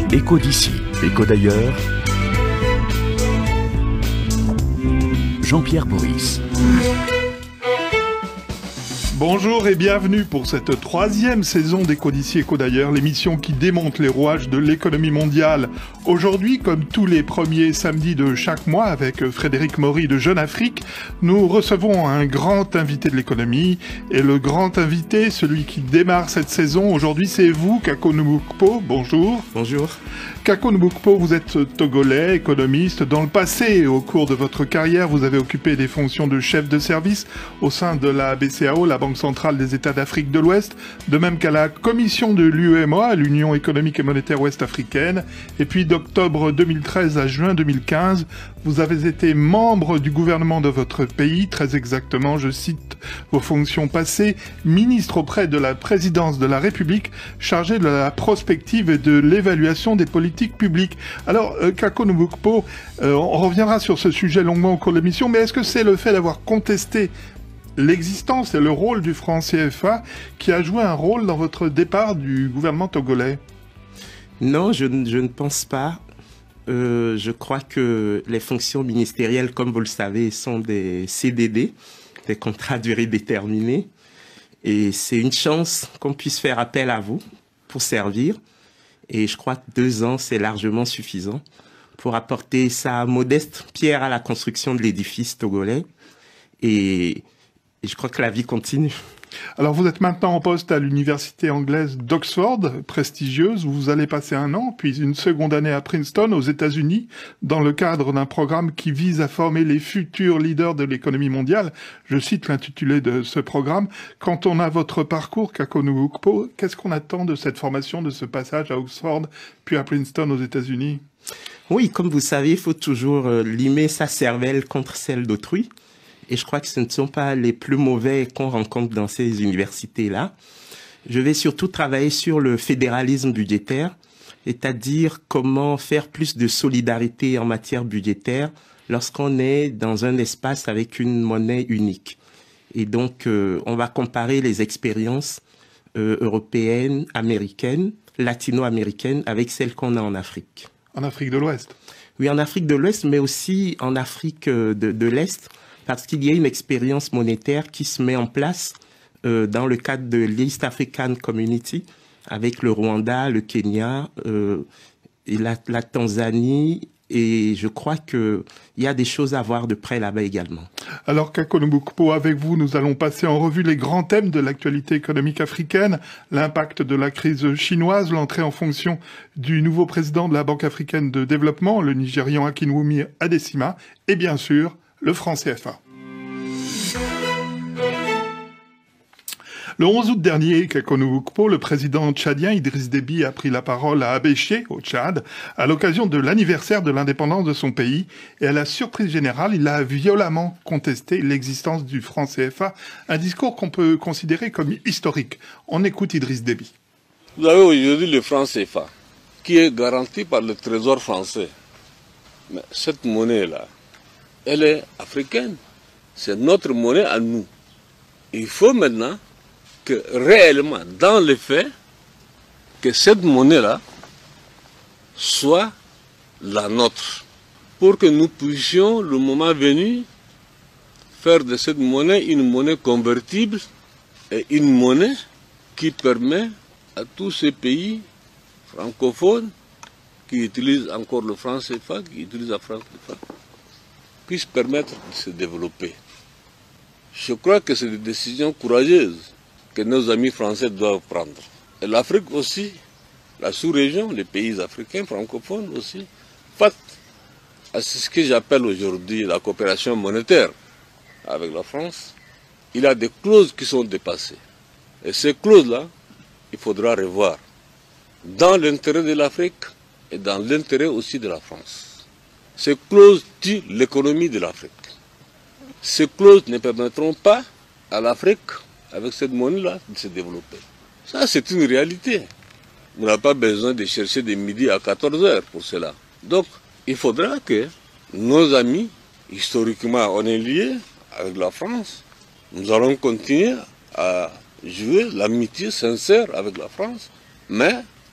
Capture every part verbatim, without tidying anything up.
Écho d'ici, écho d'ailleurs. Jean-Pierre Boris. Bonjour et bienvenue pour cette troisième saison d'Écho d'ici, écho d'ailleurs, l'émission qui démonte les rouages de l'économie mondiale. Aujourd'hui, comme tous les premiers samedis de chaque mois avec Frédéric Maury de Jeune Afrique, nous recevons un grand invité de l'économie. Et le grand invité, celui qui démarre cette saison, aujourd'hui c'est vous, Kako Nubukpo. Bonjour. Bonjour. Kako Nubukpo, vous êtes togolais, économiste. Dans le passé, au cours de votre carrière, vous avez occupé des fonctions de chef de service au sein de la B C A O, la Banque centrale des États d'Afrique de l'Ouest, de même qu'à la commission de l'U E M O A, l'Union économique et monétaire ouest-africaine. Et puis d'octobre deux mille treize à juin deux mille quinze, vous avez été membre du gouvernement de votre pays, très exactement, je cite vos fonctions passées, ministre auprès de la présidence de la République, chargé de la prospective et de l'évaluation des politiques publiques. Alors, euh, Kako Nubukpo, euh, on reviendra sur ce sujet longuement au cours de l'émission, mais est-ce que c'est le fait d'avoir contesté l'existence et le rôle du franc C F A qui a joué un rôle dans votre départ du gouvernement togolais? Non, je, je ne pense pas. Euh, je crois que les fonctions ministérielles, comme vous le savez, sont des C D D, des contrats à durée déterminée. Et c'est une chance qu'on puisse faire appel à vous pour servir. Et je crois que deux ans, c'est largement suffisant pour apporter sa modeste pierre à la construction de l'édifice togolais. Et, et je crois que la vie continue. Alors vous êtes maintenant en poste à l'université anglaise d'Oxford, prestigieuse, où vous allez passer un an, puis une seconde année à Princeton, aux États-Unis, dans le cadre d'un programme qui vise à former les futurs leaders de l'économie mondiale. Je cite l'intitulé de ce programme. Quand on a votre parcours, Kako Nubukpo, qu'est-ce qu'on attend de cette formation, de ce passage à Oxford, puis à Princeton aux États-Unis? Oui, comme vous savez, il faut toujours euh, limer sa cervelle contre celle d'autrui. Et je crois que ce ne sont pas les plus mauvais qu'on rencontre dans ces universités-là. Je vais surtout travailler sur le fédéralisme budgétaire, c'est-à-dire comment faire plus de solidarité en matière budgétaire lorsqu'on est dans un espace avec une monnaie unique. Et donc, euh, on va comparer les expériences euh, européennes, américaines, latino-américaines avec celles qu'on a en Afrique. En Afrique de l'Ouest? Oui, en Afrique de l'Ouest, mais aussi en Afrique de, de l'Est, parce qu'il y a une expérience monétaire qui se met en place euh, dans le cadre de l'East African Community, avec le Rwanda, le Kenya, euh, et la, la Tanzanie, et je crois qu'il y a des choses à voir de près là-bas également. Alors, Kako Nubukpo, avec vous, nous allons passer en revue les grands thèmes de l'actualité économique africaine, l'impact de la crise chinoise, l'entrée en fonction du nouveau président de la Banque africaine de développement, le Nigérian Akinwumi Adesina, et bien sûr, le franc C F A. Le onze août dernier, Kako Nubukpo, le président tchadien Idriss Déby a pris la parole à Abéché, au Tchad, à l'occasion de l'anniversaire de l'indépendance de son pays. Et à la surprise générale, il a violemment contesté l'existence du franc C F A, un discours qu'on peut considérer comme historique. On écoute Idriss Déby. Vous avez aujourd'hui le franc C F A, qui est garanti par le Trésor français. Mais cette monnaie-là, elle est africaine. C'est notre monnaie à nous. Il faut maintenant que réellement, dans les faits, que cette monnaie-là soit la nôtre. Pour que nous puissions, le moment venu, faire de cette monnaie une monnaie convertible et une monnaie qui permet à tous ces pays francophones qui utilisent encore le franc C F A, qui utilisent la franc C F A, puissent permettre de se développer. Je crois que c'est des décisions courageuses que nos amis français doivent prendre. Et l'Afrique aussi, la sous-région, les pays africains francophones aussi, face à ce que j'appelle aujourd'hui la coopération monétaire avec la France, il y a des clauses qui sont dépassées. Et ces clauses-là, il faudra revoir dans l'intérêt de l'Afrique et dans l'intérêt aussi de la France. Ces clauses tuent l'économie de l'Afrique. Ces clauses ne permettront pas à l'Afrique, avec cette monnaie-là, de se développer. Ça, c'est une réalité. On n'a pas besoin de chercher de midi à quatorze heures pour cela. Donc, il faudra que nos amis, historiquement, on est liés avec la France. Nous allons continuer à jouer l'amitié sincère avec la France, mais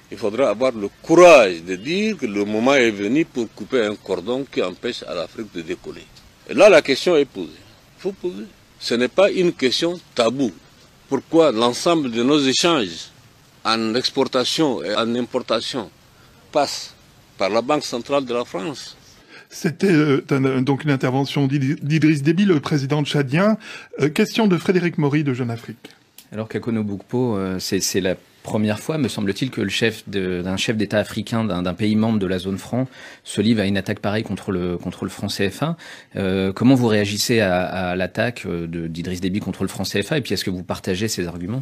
Il faudra avoir le courage de dire que le moment est venu pour couper un cordon qui empêche à l'Afrique de décoller. Et là, la question est posée. Il faut poser. Ce n'est pas une question taboue. Pourquoi l'ensemble de nos échanges en exportation et en importation passe par la Banque centrale de la France? C'était euh, donc une intervention d'Idriss Déby, le président tchadien. Euh, question de Frédéric Maury de Jeune Afrique. Alors qu'Akono Boukpo, euh, c'est la première fois, me semble-t-il, que le chef d'un chef d'État africain d'un pays membre de la zone franc se livre à une attaque pareille contre le, contre le franc C F A. Euh, comment vous réagissez à, à l'attaque d'Idriss Déby contre le franc C F A? Et puis est-ce que vous partagez ces arguments?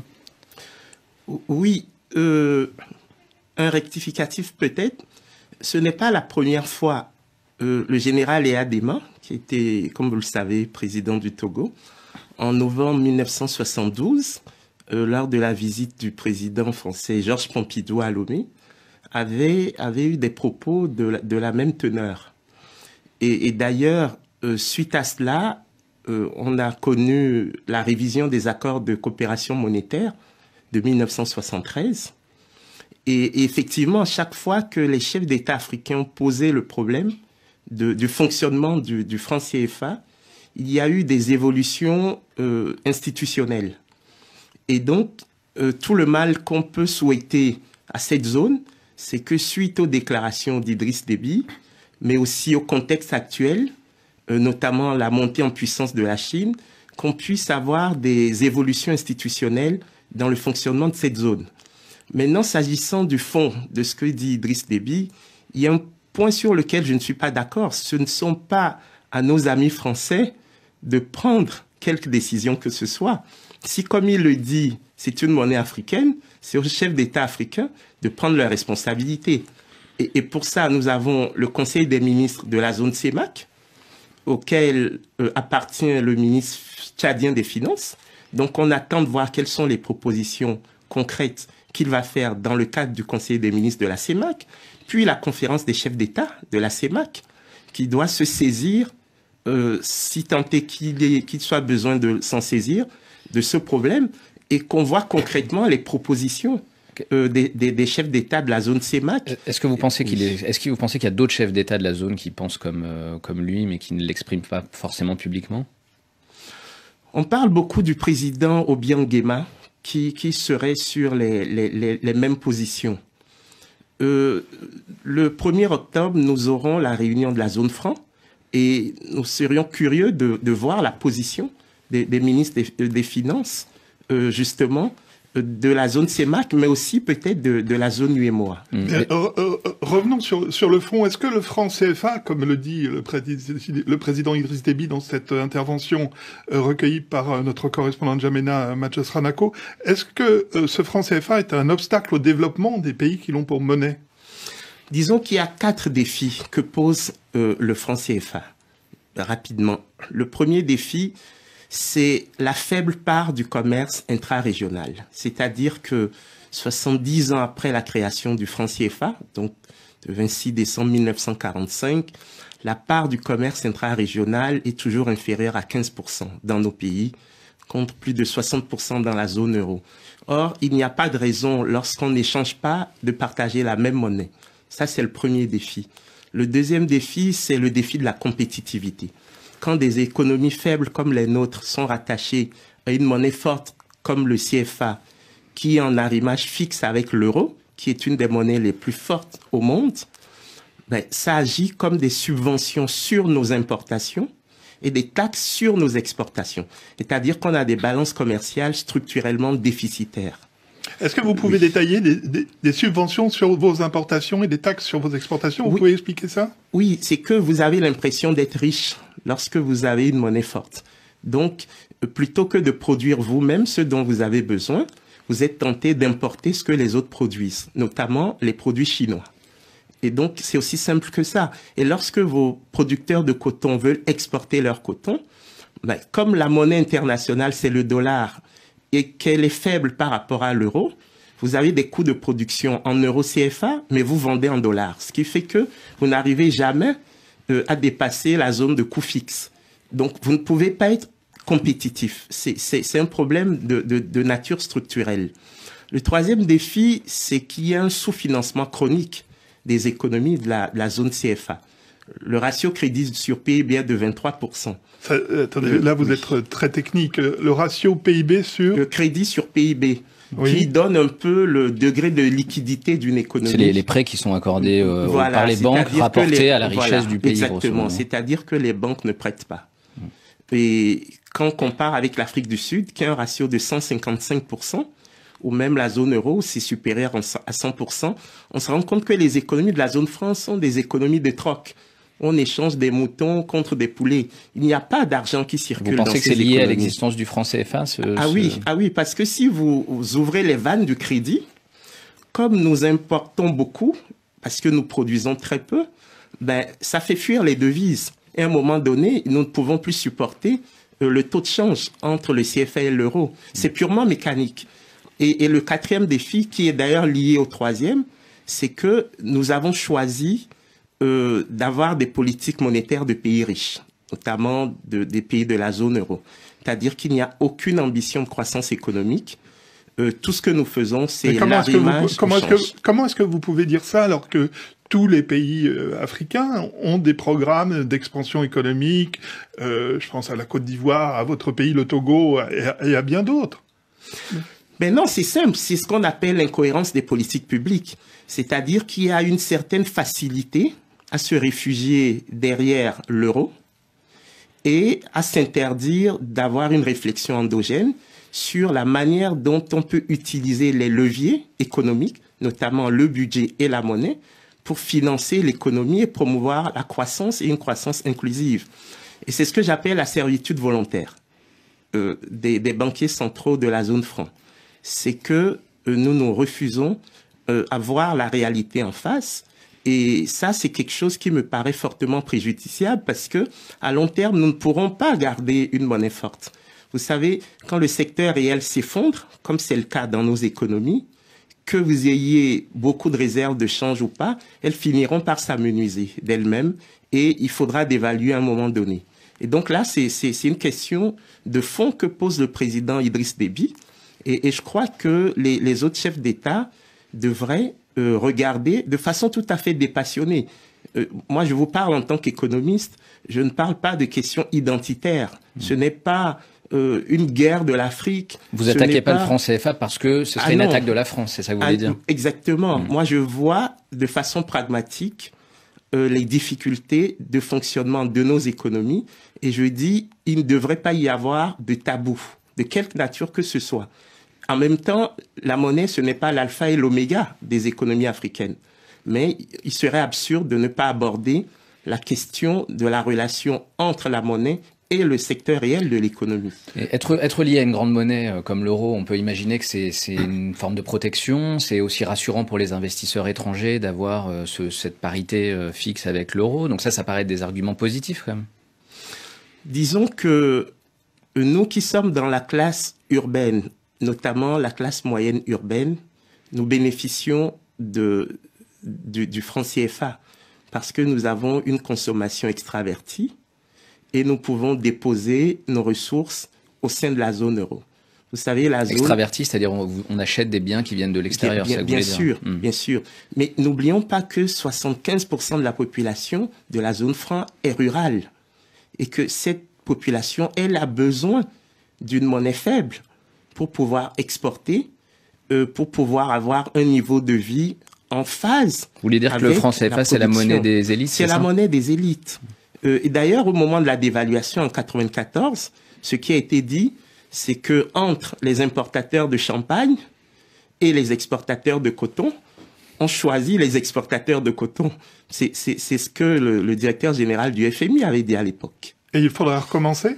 Oui, euh, un rectificatif peut-être. Ce n'est pas la première fois. Euh, le général Léa Dema, qui était, comme vous le savez, président du Togo, en novembre mille neuf cent soixante-douze, euh, lors de la visite du président français Georges Pompidou à Lomé, avait, avait eu des propos de la, de la même teneur. Et, et d'ailleurs, euh, suite à cela, euh, on a connu la révision des accords de coopération monétaire de mille neuf cent soixante-treize. Et, et effectivement, chaque fois que les chefs d'État africains ont posé le problème de, du fonctionnement du, du franc C F A, il y a eu des évolutions euh, institutionnelles. Et donc, euh, tout le mal qu'on peut souhaiter à cette zone, c'est que suite aux déclarations d'Idriss Déby, mais aussi au contexte actuel, euh, notamment la montée en puissance de la Chine, qu'on puisse avoir des évolutions institutionnelles dans le fonctionnement de cette zone. Maintenant, s'agissant du fond de ce que dit Idriss Déby, il y a un point sur lequel je ne suis pas d'accord. Ce ne sont pas à nos amis français de prendre quelque décision que ce soit. Si, comme il le dit, c'est une monnaie africaine, c'est aux chefs d'État africains de prendre leurs responsabilités. Et, et pour ça, nous avons le Conseil des ministres de la zone C E M A C, auquel euh, appartient le ministre tchadien des Finances. Donc, on attend de voir quelles sont les propositions concrètes qu'il va faire dans le cadre du Conseil des ministres de la C E M A C, puis la conférence des chefs d'État de la C E M A C, qui doit se saisir, euh, si tant est qu'il qu'il soit besoin de s'en saisir, de ce problème, et qu'on voit concrètement les propositions euh, des, des, des chefs d'État de la zone C E M A C. Est-ce que vous pensez qu'il est, est-ce que vous pensez qu'il y a d'autres chefs d'État de la zone qui pensent comme, euh, comme lui, mais qui ne l'expriment pas forcément publiquement? On parle beaucoup du président Obiang Nguema, qui, qui serait sur les, les, les, les mêmes positions. Euh, le premier octobre, nous aurons la réunion de la zone franc et nous serions curieux de, de voir la position des, des ministres des, des Finances, euh, justement, de la zone C E M A C, mais aussi peut-être de, de la zone U E M O A. Mmh. Euh, euh, revenons sur, sur le fond. Est-ce que le franc C F A, comme le dit le, président, le président Idriss Déby dans cette intervention euh, recueillie par euh, notre correspondant de N'Djamena, Mathias Ranako, est-ce que euh, ce franc C F A est un obstacle au développement des pays qui l'ont pour monnaie? Disons qu'il y a quatre défis que pose euh, le franc C F A. Rapidement. Le premier défi, c'est la faible part du commerce intra-régional. C'est-à-dire que soixante-dix ans après la création du franc C F A, donc le vingt-six décembre mille neuf cent quarante-cinq, la part du commerce intra-régional est toujours inférieure à quinze pour cent dans nos pays, contre plus de soixante pour cent dans la zone euro. Or, il n'y a pas de raison, lorsqu'on n'échange pas, de partager la même monnaie. Ça, c'est le premier défi. Le deuxième défi, c'est le défi de la compétitivité. Quand des économies faibles comme les nôtres sont rattachées à une monnaie forte comme le C F A, qui est en arrimage fixe avec l'euro, qui est une des monnaies les plus fortes au monde, ben, ça agit comme des subventions sur nos importations et des taxes sur nos exportations. C'est-à-dire qu'on a des balances commerciales structurellement déficitaires. Est-ce que vous pouvez oui. détailler des, des, des subventions sur vos importations et des taxes sur vos exportations? Vous oui. pouvez expliquer ça? Oui, c'est que vous avez l'impression d'être riche lorsque vous avez une monnaie forte. Donc, plutôt que de produire vous-même ce dont vous avez besoin, vous êtes tenté d'importer ce que les autres produisent, notamment les produits chinois. Et donc, c'est aussi simple que ça. Et lorsque vos producteurs de coton veulent exporter leur coton, ben, comme la monnaie internationale, c'est le dollar, et qu'elle est faible par rapport à l'euro, vous avez des coûts de production en euros C F A, mais vous vendez en dollars. Ce qui fait que vous n'arrivez jamais euh, à dépasser la zone de coût fixe. Donc, vous ne pouvez pas être compétitif. C'est un problème de, de, de nature structurelle. Le troisième défi, c'est qu'il y a un sous-financement chronique des économies de la, de la zone C F A. Le ratio crédit sur P I B est de vingt-trois pour cent. Ça, euh, attendez, là vous oui. êtes très technique. Le ratio P I B sur... Le crédit sur P I B, oui. qui donne un peu le degré de liquidité d'une économie. C'est les, les prêts qui sont accordés euh, voilà, par les banques rapportés les, à la richesse voilà, du pays. Exactement, c'est-à-dire que les banques ne prêtent pas. Hum. Et quand on compare avec l'Afrique du Sud, qui a un ratio de cent cinquante-cinq pour cent, ou même la zone euro, c'est supérieur à cent pour cent, on se rend compte que les économies de la zone franc sont des économies de troc. On échange des moutons contre des poulets. Il n'y a pas d'argent qui circule. Vous pensez dans que c'est lié économies. à l'existence du franc C F A ce, Ah ce... oui, ah oui, parce que si vous, vous ouvrez les vannes du crédit, comme nous importons beaucoup, parce que nous produisons très peu, ben, ça fait fuir les devises. Et à un moment donné, nous ne pouvons plus supporter euh, le taux de change entre le C F A et l'euro. C'est purement mécanique. Et, et le quatrième défi, qui est d'ailleurs lié au troisième, c'est que nous avons choisi euh, d'avoir des politiques monétaires de pays riches, notamment de, des pays de la zone euro. C'est-à-dire qu'il n'y a aucune ambition de croissance économique. Euh, tout ce que nous faisons, c'est l'arrimage. Comment est-ce que, comment est-ce que vous pouvez dire ça alors que tous les pays euh, africains ont des programmes d'expansion économique, euh, je pense à la Côte d'Ivoire, à votre pays, le Togo, et à, et à bien d'autres. Mais non, c'est simple, c'est ce qu'on appelle l'incohérence des politiques publiques. C'est-à-dire qu'il y a une certaine facilité à se réfugier derrière l'euro et à s'interdire d'avoir une réflexion endogène sur la manière dont on peut utiliser les leviers économiques, notamment le budget et la monnaie, pour financer l'économie et promouvoir la croissance et une croissance inclusive. Et c'est ce que j'appelle la servitude volontaire euh, des, des banquiers centraux de la zone franc. C'est que euh, nous nous refusons euh, à voir la réalité en face. Et ça, c'est quelque chose qui me paraît fortement préjudiciable parce que, à long terme, nous ne pourrons pas garder une monnaie forte. Vous savez, quand le secteur réel s'effondre, comme c'est le cas dans nos économies, que vous ayez beaucoup de réserves de change ou pas, elles finiront par s'amenuiser d'elles-mêmes et il faudra dévaluer à un moment donné. Et donc là, c'est, c'est, c'est une question de fond que pose le président Idriss Déby. Et, et je crois que les, les autres chefs d'État devraient euh, regarder de façon tout à fait dépassionnée. Euh, moi, je vous parle en tant qu'économiste, je ne parle pas de questions identitaires. Ce n'est pas euh, une guerre de l'Afrique. Vous attaquez pas, pas le franc C F A parce que ce serait ah une attaque de la France, c'est ça que vous voulez ah, dire? Exactement. Mmh. Moi, je vois de façon pragmatique euh, les difficultés de fonctionnement de nos économies et je dis, il ne devrait pas y avoir de tabou, de quelque nature que ce soit. En même temps, la monnaie, ce n'est pas l'alpha et l'oméga des économies africaines. Mais il serait absurde de ne pas aborder la question de la relation entre la monnaie et le secteur réel de l'économie. Être, être lié à une grande monnaie comme l'euro, on peut imaginer que c'est, c'est une forme de protection. C'est aussi rassurant pour les investisseurs étrangers d'avoir euh, ce, cette parité euh, fixe avec l'euro. Donc ça, ça paraît être des arguments positifs quand même. Disons que nous qui sommes dans la classe urbaine, notamment la classe moyenne urbaine, nous bénéficions de, du, du franc C F A parce que nous avons une consommation extravertie et nous pouvons déposer nos ressources au sein de la zone euro. Vous savez, la zone... Extravertie, c'est-à-dire on, on achète des biens qui viennent de l'extérieur, bien, ça bien, bien sûr, dire. bien sûr. Mais n'oublions pas que soixante-quinze pour cent de la population de la zone franc est rurale et que cette population, elle a besoin d'une monnaie faible pour pouvoir exporter, euh, pour pouvoir avoir un niveau de vie en phase. Vous voulez dire que le franc C F A, c'est la monnaie des élites? C'est la monnaie des élites. Euh, et d'ailleurs, au moment de la dévaluation en quatre-vingt-quatorze, ce qui a été dit, c'est que entre les importateurs de champagne et les exportateurs de coton, on choisit les exportateurs de coton. C'est, c'est, c'est ce que le, le directeur général du F M I avait dit à l'époque. Et il faudra recommencer?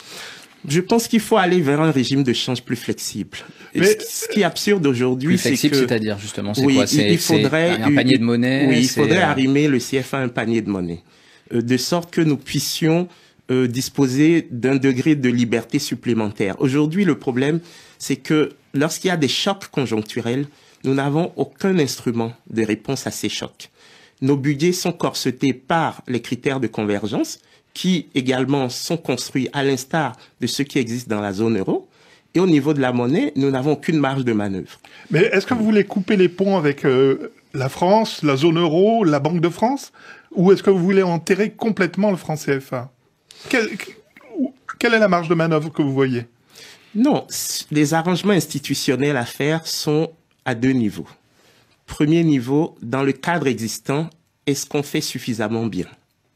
Je pense qu'il faut aller vers un régime de change plus flexible. Mais ce qui est absurde aujourd'hui, c'est que... Flexible, c'est-à-dire justement, c'est oui, quoi? C'est, il faudrait, c'est un panier de monnaie? Oui, il c'est... faudrait arrimer le C F A à un panier de monnaie, euh, de sorte que nous puissions euh, disposer d'un degré de liberté supplémentaire. Aujourd'hui, le problème, c'est que lorsqu'il y a des chocs conjoncturels, nous n'avons aucun instrument de réponse à ces chocs. Nos budgets sont corsetés par les critères de convergence, qui également sont construits à l'instar de ceux qui existent dans la zone euro. Et au niveau de la monnaie, nous n'avons aucune marge de manœuvre. Mais est-ce que vous voulez couper les ponts avec euh, la France, la zone euro, la Banque de France? Ou est-ce que vous voulez enterrer complètement le franc C F A? Quelle, quelle est la marge de manœuvre que vous voyez? Non, les arrangements institutionnels à faire sont à deux niveaux. Premier niveau, dans le cadre existant, est-ce qu'on fait suffisamment bien?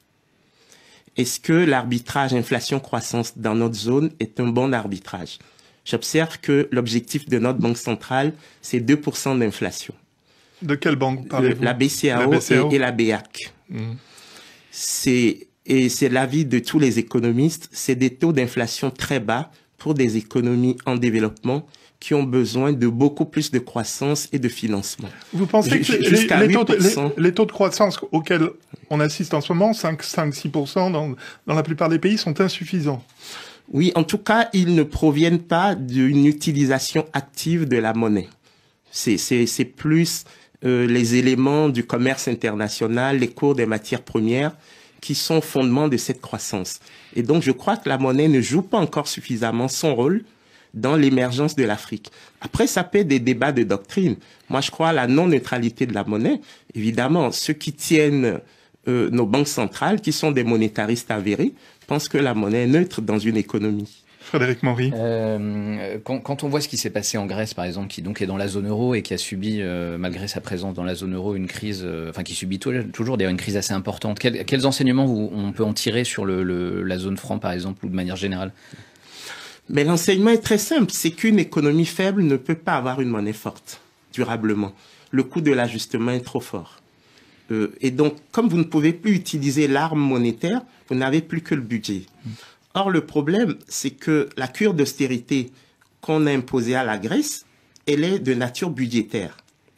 Est-ce que l'arbitrage inflation-croissance dans notre zone est un bon arbitrage? J'observe que l'objectif de notre banque centrale, c'est deux pour cent d'inflation. De quelle banque parlez-vous? La B C A O, la B C A O. Et, et la B A C. Mmh. C'est, et c'est l'avis de tous les économistes, c'est des taux d'inflation très bas pour des économies en développement qui ont besoin de beaucoup plus de croissance et de financement. Vous pensez que les, les, taux de, les, les taux de croissance auxquels on assiste en ce moment, cinq à six pour cent dans, dans la plupart des pays, sont insuffisants? Oui, en tout cas, ils ne proviennent pas d'une utilisation active de la monnaie. C'est, c'est, c'est plus euh, les éléments du commerce international, les cours des matières premières qui sont au fondement de cette croissance. Et donc, je crois que la monnaie ne joue pas encore suffisamment son rôle dans l'émergence de l'Afrique. Après, ça peut être des débats de doctrine. Moi, je crois à la non-neutralité de la monnaie. Évidemment, ceux qui tiennent euh, nos banques centrales, qui sont des monétaristes avérés, pensent que la monnaie est neutre dans une économie. Frédéric Maury. Euh, quand, quand on voit ce qui s'est passé en Grèce, par exemple, qui donc est dans la zone euro et qui a subi, euh, malgré sa présence dans la zone euro, une crise, euh, enfin qui subit toujours d'ailleurs une crise assez importante. Quels, quels enseignements vous, on peut en tirer sur le, le, la zone franc, par exemple, ou de manière générale? Mais l'enseignement est très simple, c'est qu'une économie faible ne peut pas avoir une monnaie forte, durablement. Le coût de l'ajustement est trop fort. Euh, et donc, comme vous ne pouvez plus utiliser l'arme monétaire, vous n'avez plus que le budget. Or, le problème, c'est que la cure d'austérité qu'on a imposée à la Grèce, elle est de nature budgétaire.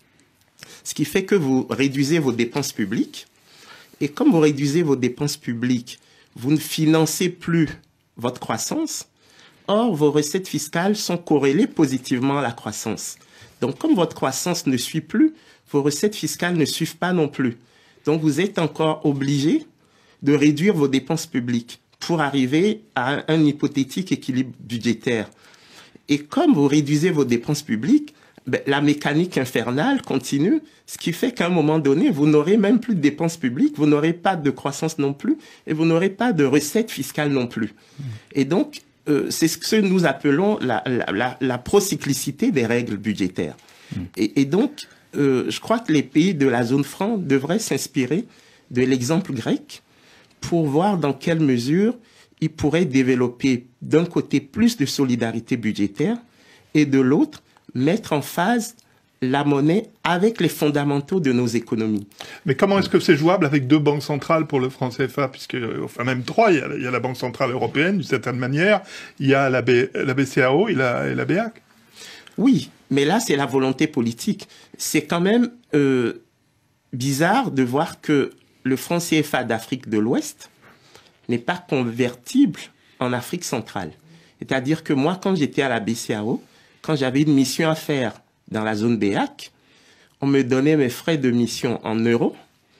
Ce qui fait que vous réduisez vos dépenses publiques. Et comme vous réduisez vos dépenses publiques, vous ne financez plus votre croissance. Or, vos recettes fiscales sont corrélées positivement à la croissance. Donc, comme votre croissance ne suit plus, vos recettes fiscales ne suivent pas non plus. Donc, vous êtes encore obligé de réduire vos dépenses publiques pour arriver à un, un hypothétique équilibre budgétaire. Et comme vous réduisez vos dépenses publiques, ben, la mécanique infernale continue, ce qui fait qu'à un moment donné, vous n'aurez même plus de dépenses publiques, vous n'aurez pas de croissance non plus, et vous n'aurez pas de recettes fiscales non plus. Mmh. Et donc, euh, c'est ce que nous appelons la, la, la, la procyclicité des règles budgétaires. Mmh. Et, et donc, euh, je crois que les pays de la zone franc devraient s'inspirer de l'exemple grec pour voir dans quelle mesure ils pourraient développer d'un côté plus de solidarité budgétaire et de l'autre, mettre en phase la monnaie avec les fondamentaux de nos économies. Mais comment est-ce que c'est jouable avec deux banques centrales pour le franc C F A, puisque, enfin même trois, il y a, il y a la Banque centrale européenne d'une certaine manière, il y a la, B, la B C A O et la, et la B A C? Oui, mais là c'est la volonté politique. C'est quand même euh, bizarre de voir que le franc C F A d'Afrique de l'Ouest n'est pas convertible en Afrique centrale. C'est-à-dire que moi, quand j'étais à la B C A O, quand j'avais une mission à faire dans la zone B A C, on me donnait mes frais de mission en euros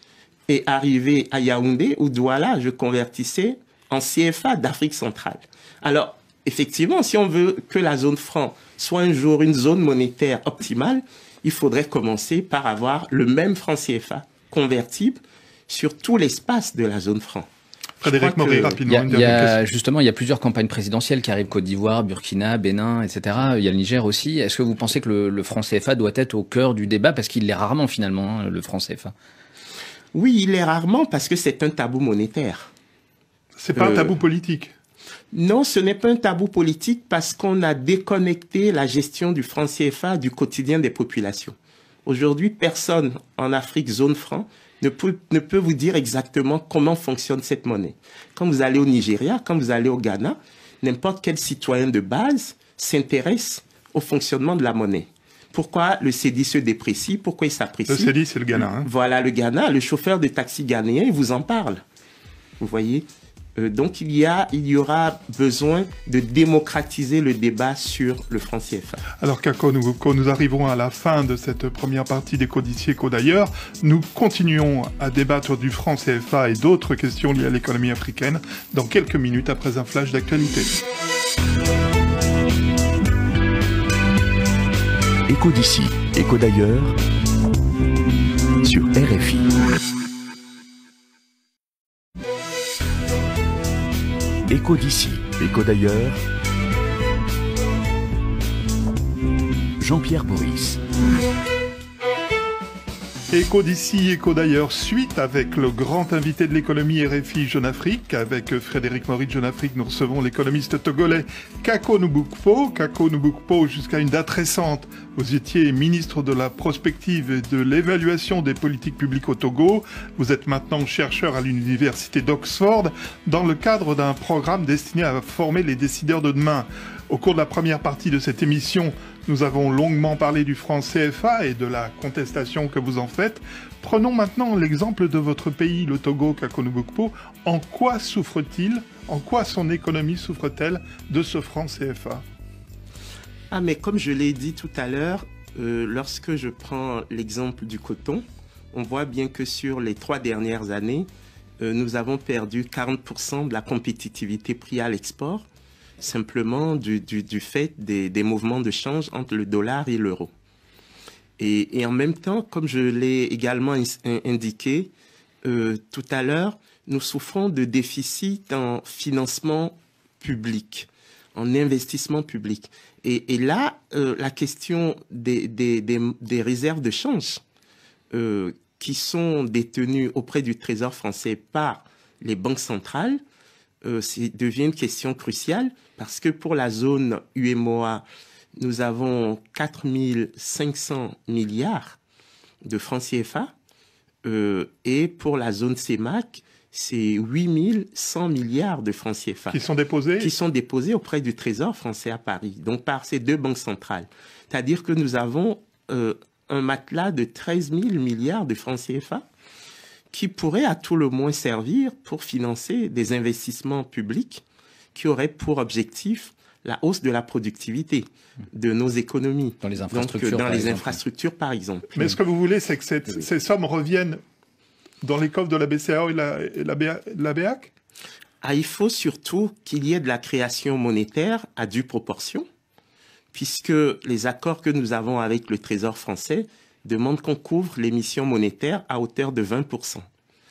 et arrivé à Yaoundé ou Douala, je convertissais en C F A d'Afrique centrale. Alors, effectivement, si on veut que la zone franc soit un jour une zone monétaire optimale, il faudrait commencer par avoir le même franc C F A convertible sur tout l'espace de la zone franc. Frédéric Maury, rapidement. Il y a, il y a, justement, il y a plusieurs campagnes présidentielles qui arrivent, Côte d'Ivoire, Burkina, Bénin, et cetera. Il y a le Niger aussi. Est-ce que vous pensez que le, le franc C F A doit être au cœur du débat? Parce qu'il l'est rarement, finalement, hein, le franc C F A. Oui, il est rarement parce que c'est un tabou monétaire. C'est pas euh, un tabou politique? Non, ce n'est pas un tabou politique parce qu'on a déconnecté la gestion du franc C F A du quotidien des populations. Aujourd'hui, personne en Afrique, zone franc, ne peut, ne peut vous dire exactement comment fonctionne cette monnaie. Quand vous allez au Nigeria, quand vous allez au Ghana, n'importe quel citoyen de base s'intéresse au fonctionnement de la monnaie. Pourquoi le Cedi se déprécie? Pourquoi il s'apprécie? Le Cedi, c'est le Ghana. Hein. Voilà, le Ghana, le chauffeur de taxi ghanéen, il vous en parle. Vous voyez? Euh, donc, il y a, il y aura besoin de démocratiser le débat sur le franc C F A. Alors, Kako, nous, quand nous arrivons à la fin de cette première partie des Codiciers Codailleurs, nous continuons à débattre du franc C F A et d'autres questions liées à l'économie africaine dans quelques minutes après un flash d'actualité. Écho d'ici, écho d'ailleurs, sur R F I. Écho d'ici, écho d'ailleurs, Jean-Pierre Boris. Écho d'ici, écho d'ailleurs, suite avec le grand invité de l'économie R F I Jeune Afrique. Avec Frédéric Maury de Jeune Afrique, nous recevons l'économiste togolais Kako Nubukpo. Kako Nubukpo, jusqu'à une date récente, vous étiez ministre de la prospective et de l'évaluation des politiques publiques au Togo. Vous êtes maintenant chercheur à l'université d'Oxford dans le cadre d'un programme destiné à former les décideurs de demain. Au cours de la première partie de cette émission, nous avons longuement parlé du franc C F A et de la contestation que vous en faites. Prenons maintenant l'exemple de votre pays, le Togo, Kako Nubukpo. En quoi souffre-t-il ? En quoi son économie souffre-t-elle de ce franc C F A ? Ah, mais comme je l'ai dit tout à l'heure, euh, lorsque je prends l'exemple du coton, on voit bien que sur les trois dernières années, euh, nous avons perdu quarante pour cent de la compétitivité prix à l'export, simplement du, du, du fait des, des mouvements de change entre le dollar et l'euro. Et, et en même temps, comme je l'ai également in, indiqué euh, tout à l'heure, nous souffrons de déficits en financement public, en investissement public. Et, et là, euh, la question des, des, des, des réserves de change euh, qui sont détenues auprès du Trésor français par les banques centrales euh, devient une question cruciale parce que pour la zone U E M O A, nous avons quatre mille cinq cents milliards de francs C F A euh, et pour la zone C E M A C, c'est huit mille cent milliards de francs C F A. Qui sont déposés Qui sont déposés auprès du Trésor français à Paris, donc par ces deux banques centrales. C'est-à-dire que nous avons euh, un matelas de treize mille milliards de francs C F A qui pourrait à tout le moins servir pour financer des investissements publics qui auraient pour objectif la hausse de la productivité de nos économies. Dans les infrastructures, donc, dans les exemple. infrastructures, par exemple. Mais ce que vous voulez, c'est que cette, Oui. ces sommes reviennent dans les coffres de la B C A O et la, et la, B A, la B A C ? Ah, il faut surtout qu'il y ait de la création monétaire à due proportion, puisque les accords que nous avons avec le Trésor français demandent qu'on couvre l'émission monétaire à hauteur de vingt pour cent.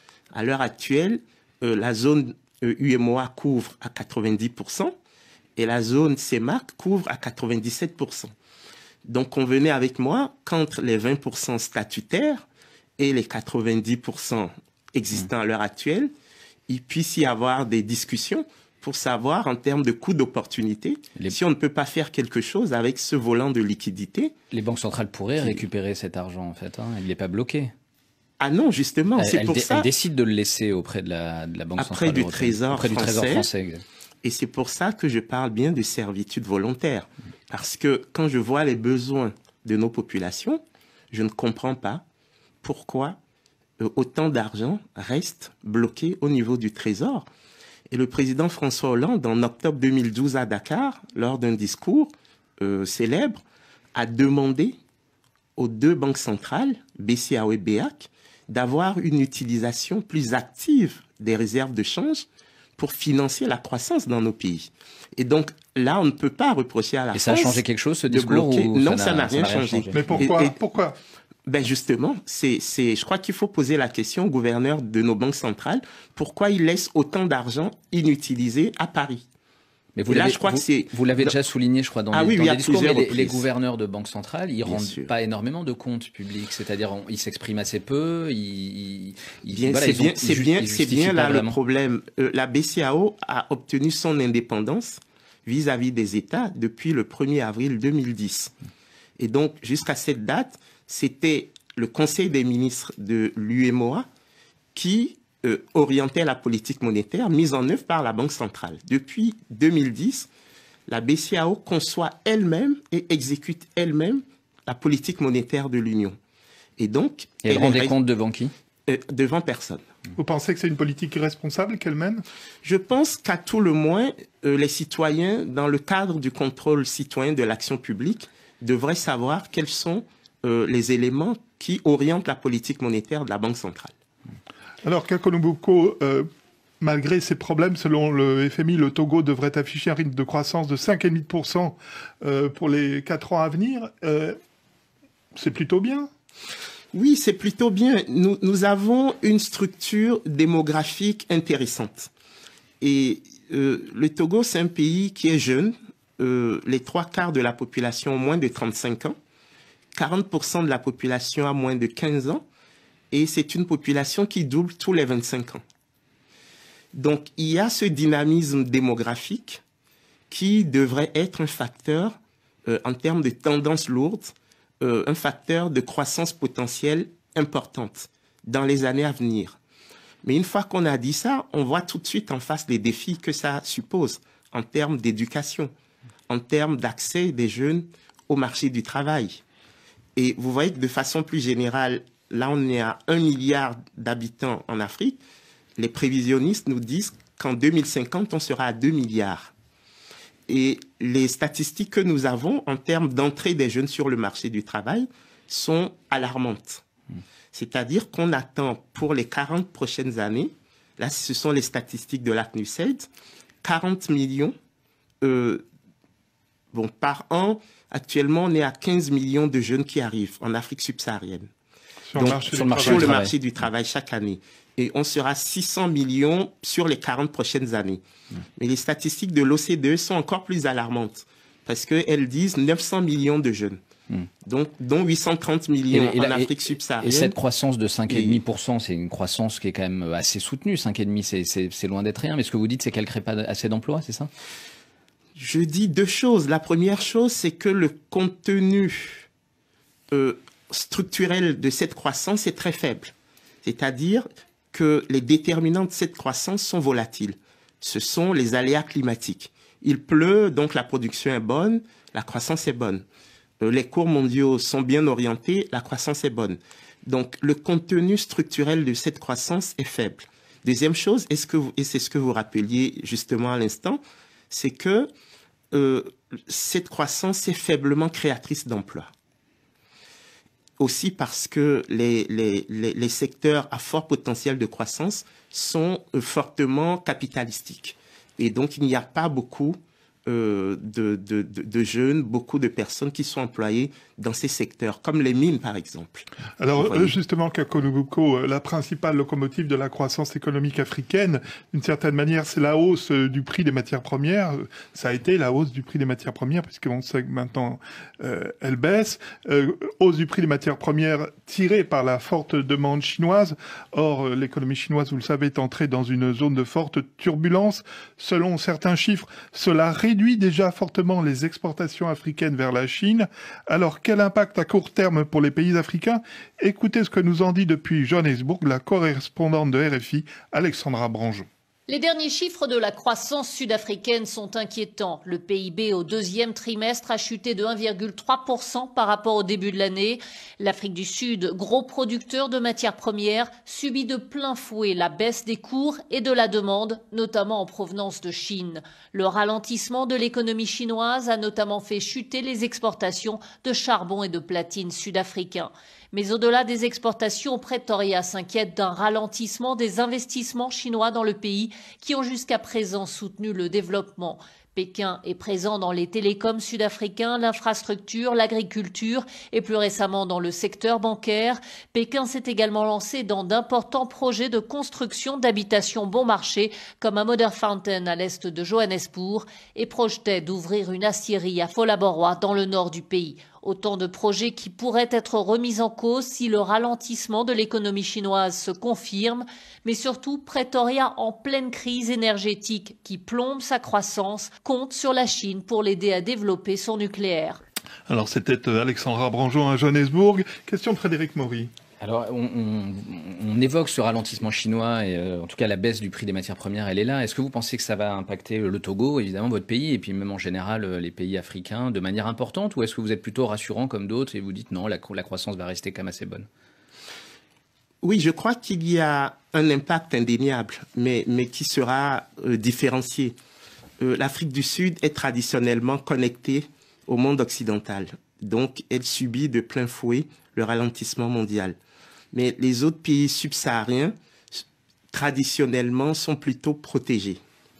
À l'heure actuelle, euh, la zone euh, U E M O A couvre à quatre-vingt-dix pour cent et la zone C E M A C couvre à quatre-vingt-dix-sept pour cent. Donc, convenez avec moi qu'entre les vingt pour cent statutaires et les quatre-vingt-dix pour cent existants à l'heure actuelle, il puisse y avoir des discussions pour savoir, en termes de coût d'opportunité, les... si on ne peut pas faire quelque chose avec ce volant de liquidité. Les banques centrales pourraient récupérer cet argent, en fait. Hein. Il n'est pas bloqué. Ah non, justement, elle, c'est elle pour dé- ça. Elle décide de le laisser auprès de la, de la Banque Après centrale du européenne. Trésor auprès du français. Trésor français. Et c'est pour ça que je parle bien de servitude volontaire. Parce que quand je vois les besoins de nos populations, je ne comprends pas pourquoi euh, autant d'argent reste bloqué au niveau du Trésor. Et le président François Hollande, en octobre deux mille douze à Dakar, lors d'un discours euh, célèbre, a demandé aux deux banques centrales, B C A O et B A C, d'avoir une utilisation plus active des réserves de change pour financer la croissance dans nos pays. Et donc, là, on ne peut pas reprocher à la Et France... ça a changé quelque chose, ce discours bloquer... ou Non, ça ça n'a n'a rien, ça n'a rien changé. changé. Mais pourquoi, Et- et- pourquoi Ben justement, c'est, c'est, je crois qu'il faut poser la question au gouverneur de nos banques centrales, pourquoi il laisse autant d'argent inutilisé à Paris? Mais vous Et là, l'avez, je crois vous, que c'est- vous l'avez déjà souligné, je crois, dans Ah les, oui, dans oui, les à discours, mais plusieurs les, les reprises. gouverneurs de banques centrales, ils Bien rendent sûr. pas énormément de comptes publics, c'est-à-dire on- ils s'expriment assez peu, ils, ils, Bien, voilà, c'est ils ont- bien, ils c'est ju- bien, ils c'est justifient bien pas là le vraiment. problème. Euh, la B C A O a obtenu son indépendance vis-à-vis des États depuis le premier avril deux mille dix. Et donc, jusqu'à cette date, c'était le Conseil des ministres de l'U E M O A qui euh, orientait la politique monétaire mise en œuvre par la Banque centrale. Depuis deux mille dix, la B C A O conçoit elle-même et exécute elle-même la politique monétaire de l'Union. Et donc, Et elle elle rend est des comptes devant qui? euh, devant personne. Vous pensez que c'est une politique irresponsable qu'elle mène ? Je pense qu'à tout le moins, euh, les citoyens, dans le cadre du contrôle citoyen de l'action publique, devraient savoir quels sont euh, les éléments qui orientent la politique monétaire de la Banque centrale. Alors, Kako Nubukpo, euh, malgré ces problèmes, selon le F M I, le Togo devrait afficher un rythme de croissance de cinq virgule cinq pour cent euh, pour les quatre ans à venir. Euh, c'est plutôt bien. Oui, c'est plutôt bien. Nous, nous avons une structure démographique intéressante. Et euh, le Togo, c'est un pays qui est jeune. Euh, les trois quarts de la population ont moins de trente-cinq ans. quarante pour cent de la population a moins de quinze ans. Et c'est une population qui double tous les vingt-cinq ans. Donc, il y a ce dynamisme démographique qui devrait être un facteur, euh, en termes de tendance lourde, euh, un facteur de croissance potentielle importante dans les années à venir. Mais une fois qu'on a dit ça, on voit tout de suite en face les défis que ça suppose en termes d'éducation, en termes d'accès des jeunes au marché du travail. Et vous voyez que de façon plus générale, là on est à un milliard d'habitants en Afrique. Les prévisionnistes nous disent qu'en deux mille cinquante, on sera à deux milliards. Et les statistiques que nous avons en termes d'entrée des jeunes sur le marché du travail sont alarmantes. Mmh. C'est-à-dire qu'on attend pour les quarante prochaines années, là ce sont les statistiques de l'ACNUSAID, quarante millions euh, bon, par an. Actuellement, on est à quinze millions de jeunes qui arrivent en Afrique subsaharienne. Sur, Donc, le marché, sur, du, le travail. le marché du travail chaque année. Et on sera six cents millions sur les quarante prochaines années. Mmh. Mais les statistiques de l'O C D E sont encore plus alarmantes parce qu'elles disent neuf cents millions de jeunes, mmh. donc, dont huit cent trente millions et, et en la, Afrique subsaharienne. Et cette croissance de cinq virgule cinq pour cent, c'est une croissance qui est quand même assez soutenue. cinq virgule cinq pour cent, c'est loin d'être rien. Mais ce que vous dites, c'est qu'elle ne crée pas assez d'emplois, c'est ça? Je dis deux choses. La première chose, c'est que le contenu euh, structurel de cette croissance est très faible. C'est-à-dire que les déterminants de cette croissance sont volatiles. Ce sont les aléas climatiques. Il pleut, donc la production est bonne, la croissance est bonne. Euh, les cours mondiaux sont bien orientés, la croissance est bonne. Donc le contenu structurel de cette croissance est faible. Deuxième chose, est-ce que vous, et c'est ce que vous rappeliez justement à l'instant, c'est que euh, cette croissance est faiblement créatrice d'emplois. Aussi parce que les, les, les, les secteurs à fort potentiel de croissance sont euh, fortement capitalistiques. Et donc, il n'y a pas beaucoup euh, de, de, de, de jeunes, beaucoup de personnes qui sont employées dans ces secteurs, comme les mines, par exemple. Alors, euh, justement, Kakou Ngouko, la principale locomotive de la croissance économique africaine, d'une certaine manière, c'est la hausse euh, du prix des matières premières. Ça a été la hausse du prix des matières premières, puisqu'on sait que maintenant, euh, elle baisse. Euh, hausse du prix des matières premières tirée par la forte demande chinoise. Or, euh, l'économie chinoise, vous le savez, est entrée dans une zone de forte turbulence. Selon certains chiffres, cela réduit déjà fortement les exportations africaines vers la Chine. Alors, quel impact à court terme pour les pays africains? Écoutez ce que nous en dit depuis Johannesburg la correspondante de R F I, Alexandra Branjon. Les derniers chiffres de la croissance sud-africaine sont inquiétants. Le P I B au deuxième trimestre a chuté de un virgule trois pour cent par rapport au début de l'année. L'Afrique du Sud, gros producteur de matières premières, subit de plein fouet la baisse des cours et de la demande, notamment en provenance de Chine. Le ralentissement de l'économie chinoise a notamment fait chuter les exportations de charbon et de platine sud-africains. Mais au-delà des exportations, Pretoria s'inquiète d'un ralentissement des investissements chinois dans le pays qui ont jusqu'à présent soutenu le développement. Pékin est présent dans les télécoms sud-africains, l'infrastructure, l'agriculture et plus récemment dans le secteur bancaire. Pékin s'est également lancé dans d'importants projets de construction d'habitations bon marché comme à Mother Fountain à l'est de Johannesburg et projetait d'ouvrir une aciérie à Pholaborwa dans le nord du pays. Autant de projets qui pourraient être remis en cause si le ralentissement de l'économie chinoise se confirme, mais surtout Pretoria en pleine crise énergétique qui plombe sa croissance, compte sur la Chine pour l'aider à développer son nucléaire. Alors c'était Alexandra Branjon à Johannesburg. Question de Frédéric Maury. Alors, on, on, on évoque ce ralentissement chinois et euh, en tout cas la baisse du prix des matières premières, elle est là. Est-ce que vous pensez que ça va impacter le Togo, évidemment votre pays, et puis même en général les pays africains de manière importante, ou est-ce que vous êtes plutôt rassurant comme d'autres et vous dites non, la, la croissance va rester quand même assez bonne? Oui, je crois qu'il y a un impact indéniable, mais, mais qui sera euh, différencié. Euh, L'Afrique du Sud est traditionnellement connectée au monde occidental, donc elle subit de plein fouet le ralentissement mondial. Mais les autres pays subsahariens, traditionnellement, sont plutôt protégés.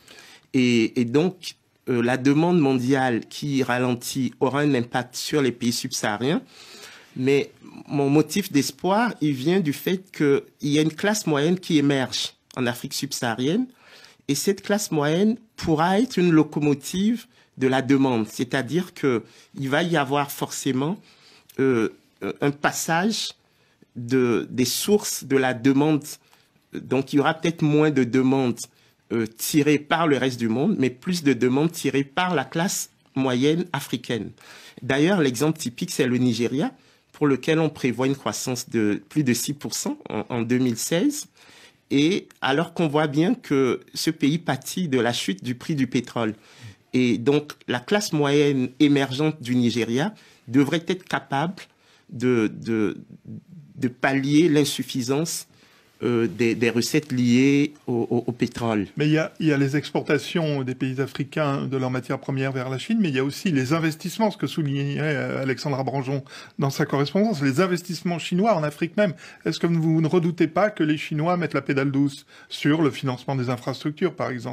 Et, et donc, euh, la demande mondiale qui ralentit aura un impact sur les pays subsahariens. Mais mon motif d'espoir, il vient du fait qu'il y a une classe moyenne qui émerge en Afrique subsaharienne. Et cette classe moyenne pourra être une locomotive de la demande. C'est-à-dire qu'il va y avoir forcément euh, un passage de, des sources de la demande. Donc, il y aura peut-être moins de demandes euh, tirées par le reste du monde, mais plus de demandes tirées par la classe moyenne africaine. D'ailleurs, l'exemple typique, c'est le Nigeria, pour lequel on prévoit une croissance de plus de six pour cent en, en deux mille seize. Et alors qu'on voit bien que ce pays pâtit de la chute du prix du pétrole. Et donc, la classe moyenne émergente du Nigeria devrait être capable de, de, de pallier l'insuffisance euh, des, des recettes liées au, au, au pétrole. Mais il y a, il y a les exportations des pays africains de leurs matières premières vers la Chine, mais il y a aussi les investissements, ce que soulignait Alexandra Branjon dans sa correspondance, les investissements chinois en Afrique même. Est-ce que vous ne redoutez pas que les Chinois mettent la pédale douce sur le financement des infrastructures, par exemple ?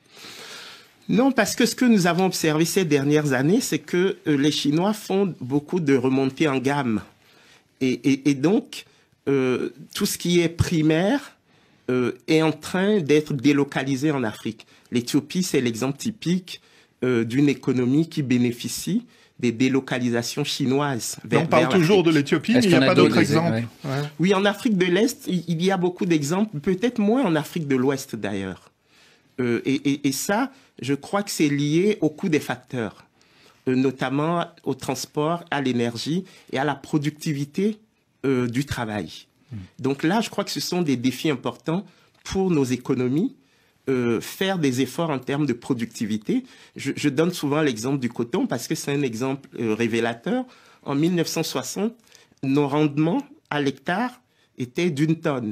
Non, parce que ce que nous avons observé ces dernières années, c'est que euh, les Chinois font beaucoup de remontées en gamme. Et, et, et donc, euh, tout ce qui est primaire euh, est en train d'être délocalisé en Afrique. L'Éthiopie, c'est l'exemple typique euh, d'une économie qui bénéficie des délocalisations chinoises. Vers, on parle toujours de l'Éthiopie, mais il n'y a pas d'autres exemples. Ouais. Ouais. Oui, en Afrique de l'Est, il y a beaucoup d'exemples, peut-être moins en Afrique de l'Ouest d'ailleurs. Euh, et, et, et ça, je crois que c'est lié au coût des facteurs, euh, notamment au transport, à l'énergie et à la productivité euh, du travail. Mmh. Donc là, je crois que ce sont des défis importants pour nos économies, euh, faire des efforts en termes de productivité. Je, je donne souvent l'exemple du coton parce que c'est un exemple euh, révélateur. En mille neuf cent soixante, nos rendements à l'hectare étaient d'une tonne.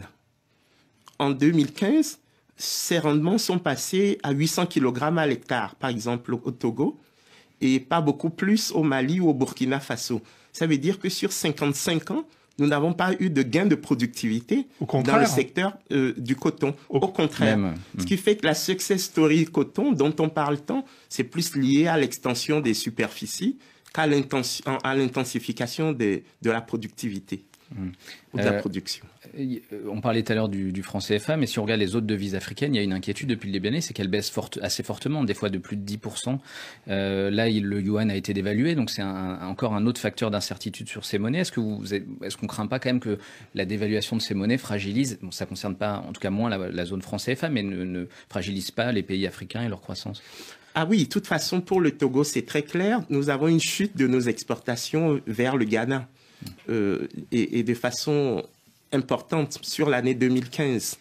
En deux mille quinze, ces rendements sont passés à huit cents kilogrammes à l'hectare, par exemple au Togo, et pas beaucoup plus au Mali ou au Burkina Faso. Ça veut dire que sur cinquante-cinq ans, nous n'avons pas eu de gain de productivité dans le secteur euh, du coton. Au, au contraire. Même. Ce qui fait que la success story coton dont on parle tant, c'est plus lié à l'extension des superficies qu'à l'intensification de la productivité. Mmh. Ou de euh, la production. On parlait tout à l'heure du, du franc C F A, mais si on regarde les autres devises africaines, il y a une inquiétude depuis le début de l'année, c'est qu'elles baissent forte, assez fortement, des fois de plus de dix pour cent. Euh, là, il, le yuan a été dévalué, donc c'est un, encore un autre facteur d'incertitude sur ces monnaies. Est-ce que vous, est-ce qu'on craint pas quand même que la dévaluation de ces monnaies fragilise, bon, ça concerne pas, en tout cas moins la, la zone franc C F A, mais ne, ne fragilise pas les pays africains et leur croissance? Ah oui, de toute façon, pour le Togo, c'est très clair. Nous avons une chute de nos exportations vers le Ghana. Euh, et, et de façon importante sur l'année deux mille quinze.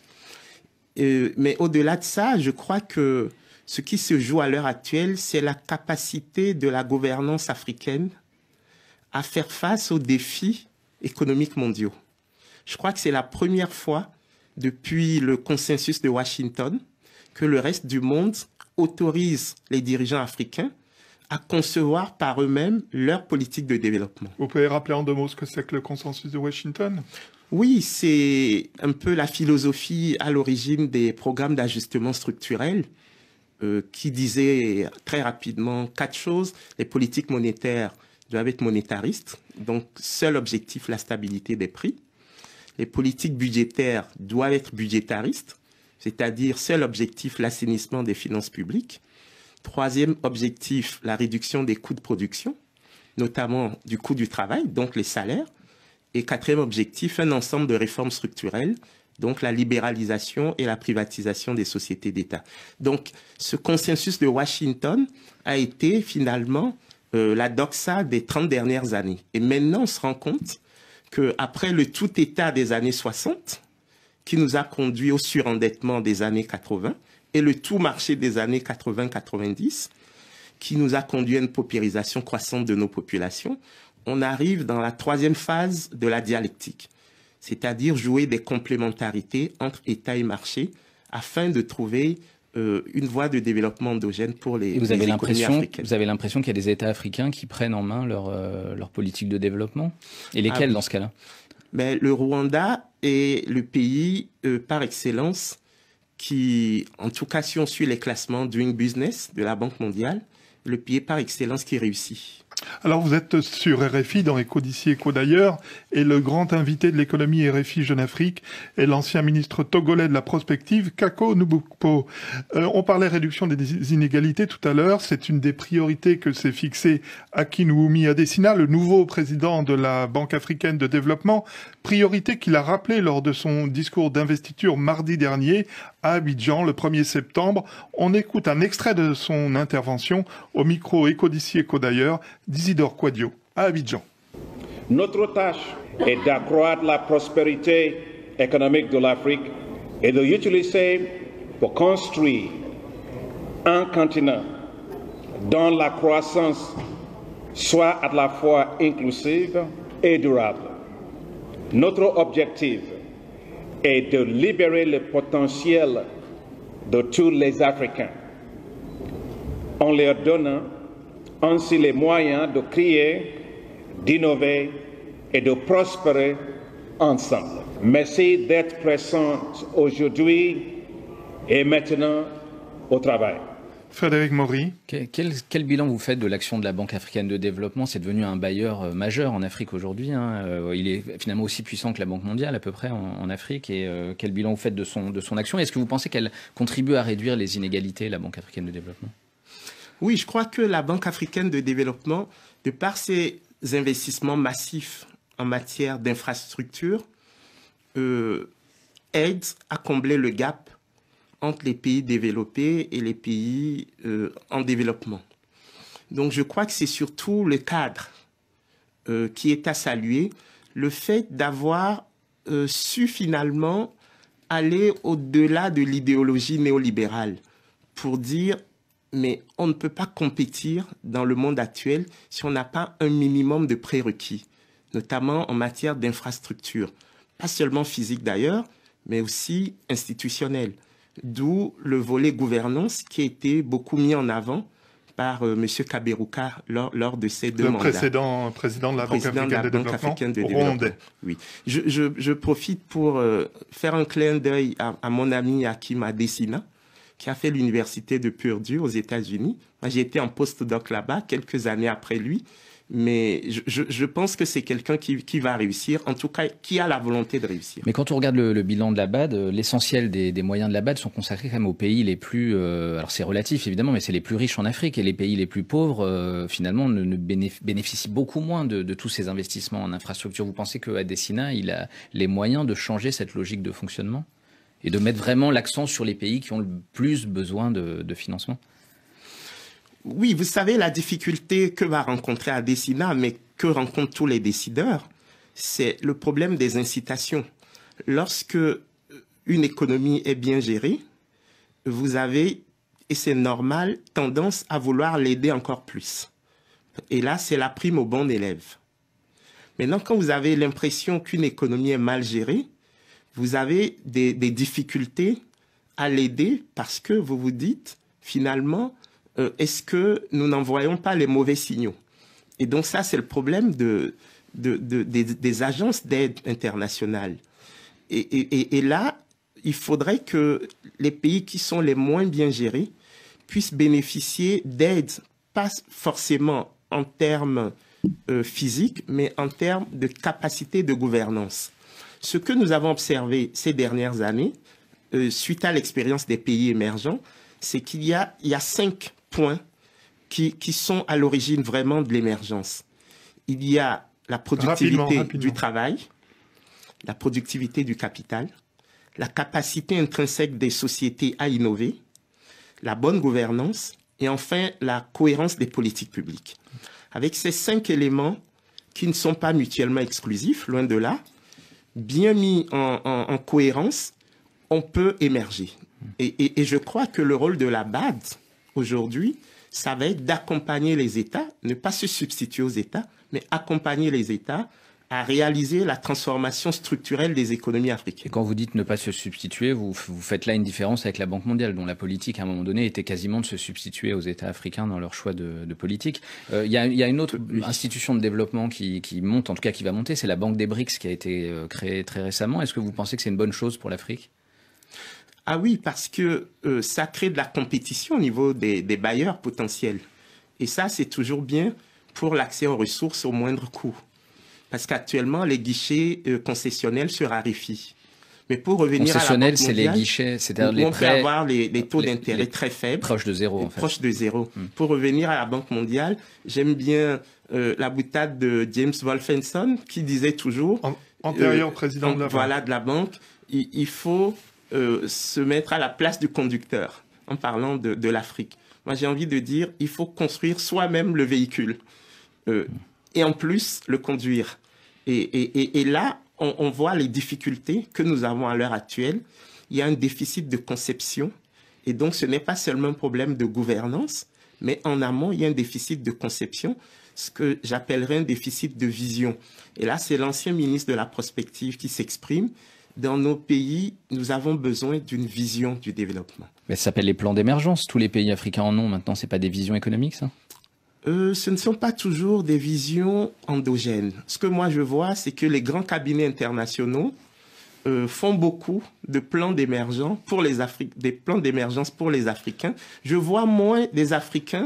Euh, mais au-delà de ça, je crois que ce qui se joue à l'heure actuelle, c'est la capacité de la gouvernance africaine à faire face aux défis économiques mondiaux. Je crois que c'est la première fois depuis le consensus de Washington que le reste du monde autorise les dirigeants africains à concevoir par eux-mêmes leur politique de développement. Vous pouvez rappeler en deux mots ce que c'est que le consensus de Washington? Oui, c'est un peu la philosophie à l'origine des programmes d'ajustement structurel euh, qui disait très rapidement quatre choses. Les politiques monétaires doivent être monétaristes, donc seul objectif la stabilité des prix. Les politiques budgétaires doivent être budgétaristes, c'est-à-dire seul objectif l'assainissement des finances publiques. Troisième objectif, la réduction des coûts de production, notamment du coût du travail, donc les salaires. Et quatrième objectif, un ensemble de réformes structurelles, donc la libéralisation et la privatisation des sociétés d'État. Donc, ce consensus de Washington a été finalement euh, la doxa des trente dernières années. Et maintenant, on se rend compte qu'après le tout État des années soixante, qui nous a conduit au surendettement des années quatre-vingts, et le tout marché des années quatre-vingts quatre-vingt-dix, qui nous a conduit à une paupérisation croissante de nos populations, on arrive dans la troisième phase de la dialectique, c'est-à-dire jouer des complémentarités entre État et marché afin de trouver euh, une voie de développement endogène pour les, vous avez les économies africaines. Vous avez l'impression qu'il y a des États africains qui prennent en main leur, euh, leur politique de développement? Et lesquels ah, oui. dans ce cas-là? Mais le Rwanda est le pays euh, par excellence qui, en tout cas, si on suit les classements Doing Business de la Banque mondiale, le pays par excellence qui réussit. Alors vous êtes sur R F I dans Éco d'ici, Éco d'ailleurs, et le grand invité de l'économie R F I Jeune Afrique est l'ancien ministre togolais de la prospective, Kako Nubukpo. Euh, on parlait réduction des inégalités tout à l'heure, c'est une des priorités que s'est fixée Akinwumi Adesina, le nouveau président de la Banque africaine de développement, priorité qu'il a rappelée lors de son discours d'investiture mardi dernier à Abidjan le premier septembre. On écoute un extrait de son intervention au micro Éco d'ici, Éco d'ailleurs, d'Isidore Quadio à Abidjan. Notre tâche est d'accroître la prospérité économique de l'Afrique et de l'utiliser pour construire un continent dont la croissance soit à la fois inclusive et durable. Notre objectif est de libérer le potentiel de tous les Africains en leur donnant ainsi les moyens de créer, d'innover et de prospérer ensemble. Merci d'être présents aujourd'hui et maintenant au travail. Frédéric Maury. Quel, quel, quel bilan vous faites de l'action de la Banque africaine de développement? C'est devenu un bailleur majeur en Afrique aujourd'hui. Hein. Euh, il est finalement aussi puissant que la Banque mondiale à peu près en, en Afrique. Et euh, quel bilan vous faites de son, de son action? Est-ce que vous pensez qu'elle contribue à réduire les inégalités, la Banque africaine de développement? Oui, je crois que la Banque africaine de développement, de par ses investissements massifs en matière d'infrastructures, euh, aide à combler le gap entre les pays développés et les pays euh, en développement. Donc je crois que c'est surtout le cadre euh, qui est à saluer, le fait d'avoir euh, su finalement aller au-delà de l'idéologie néolibérale pour dire mais on ne peut pas compétir dans le monde actuel si on n'a pas un minimum de prérequis, notamment en matière d'infrastructure, pas seulement physique d'ailleurs, mais aussi institutionnelle. D'où le volet gouvernance qui a été beaucoup mis en avant par euh, M. Kaberuka lors, lors de ces deux le mandats. Le précédent président de la Banque africaine de, la de, Banque africaine de développement. Oui. Je, je, je profite pour euh, faire un clin d'œil à, à mon ami Hakim Adesina, qui a fait l'université de Purdue aux États-Unis. Moi, j'ai été en postdoc là-bas quelques années après lui. Mais je, je, je pense que c'est quelqu'un qui, qui va réussir, en tout cas qui a la volonté de réussir. Mais quand on regarde le, le bilan de la B A D, l'essentiel des, des moyens de la B A D sont consacrés quand même aux pays les plus... Euh, alors c'est relatif évidemment, mais c'est les plus riches en Afrique. Et les pays les plus pauvres, euh, finalement, ne, ne bénéficient beaucoup moins de, de tous ces investissements en infrastructure. Vous pensez qu'à Adesina, il a les moyens de changer cette logique de fonctionnement et de mettre vraiment l'accent sur les pays qui ont le plus besoin de, de financement? Oui, vous savez, la difficulté que va rencontrer Adesina, mais que rencontrent tous les décideurs, c'est le problème des incitations. Lorsque une économie est bien gérée, vous avez, et c'est normal, tendance à vouloir l'aider encore plus. Et là, c'est la prime au bon élève. Maintenant, quand vous avez l'impression qu'une économie est mal gérée, vous avez des, des difficultés à l'aider parce que vous vous dites, finalement, Euh, est-ce que nous n'envoyons pas les mauvais signaux? Et donc ça, c'est le problème de, de, de, des, des agences d'aide internationales. Et, et, et là, il faudrait que les pays qui sont les moins bien gérés puissent bénéficier d'aide, pas forcément en termes euh, physiques, mais en termes de capacité de gouvernance. Ce que nous avons observé ces dernières années, euh, suite à l'expérience des pays émergents, c'est qu'il y a, il y a cinq points qui, qui sont à l'origine vraiment de l'émergence. Il y a la productivité rapidement, rapidement. du travail, la productivité du capital, la capacité intrinsèque des sociétés à innover, la bonne gouvernance et enfin la cohérence des politiques publiques. Avec ces cinq éléments qui ne sont pas mutuellement exclusifs, loin de là, bien mis en, en, en cohérence, on peut émerger. Et, et, et je crois que le rôle de la B A D, aujourd'hui, ça va être d'accompagner les États, ne pas se substituer aux États, mais accompagner les États à réaliser la transformation structurelle des économies africaines. Et quand vous dites ne pas se substituer, vous, vous faites là une différence avec la Banque mondiale, dont la politique, à un moment donné, était quasiment de se substituer aux États africains dans leur choix de, de politique. Euh, y a, y a une autre institution de développement qui, qui monte, en tout cas qui va monter, c'est la Banque des B R I C S qui a été euh, créée très récemment. Est-ce que vous pensez que c'est une bonne chose pour l'Afrique ? Ah oui, parce que euh, ça crée de la compétition au niveau des, des bailleurs potentiels. Et ça, c'est toujours bien pour l'accès aux ressources au moindre coût. Parce qu'actuellement, les guichets euh, concessionnels se raréfient. Mais pour revenir à la concessionnels, Banque c'est les mondiale, guichets, c'est-à-dire les on prêts, peut avoir les, les taux les- d'intérêt les- très faibles, proches de zéro en fait. proches de zéro. Hmm. Pour revenir à la Banque mondiale, j'aime bien euh, la boutade de James Wolfenson qui disait toujours, An- antérieur euh, président de la voilà, banque. de la banque, il, il faut euh, se mettre à la place du conducteur en parlant de, de l'Afrique. Moi, j'ai envie de dire, il faut construire soi-même le véhicule euh, et en plus le conduire. Et, et, et, et là, on, on voit les difficultés que nous avons à l'heure actuelle. Il y a un déficit de conception. Et donc, ce n'est pas seulement un problème de gouvernance, mais en amont, il y a un déficit de conception, ce que j'appellerais un déficit de vision. Et là, c'est l'ancien ministre de la prospective qui s'exprime. Dans nos pays, nous avons besoin d'une vision du développement. Mais ça s'appelle les plans d'émergence. Tous les pays africains en ont maintenant. C'est pas des visions économiques, ça? Euh, ce ne sont pas toujours des visions endogènes. Ce que moi je vois, c'est que les grands cabinets internationaux euh, font beaucoup de plans d'émergence pour les Afri- des plans d'émergence pour les Africains. Je vois moins des Africains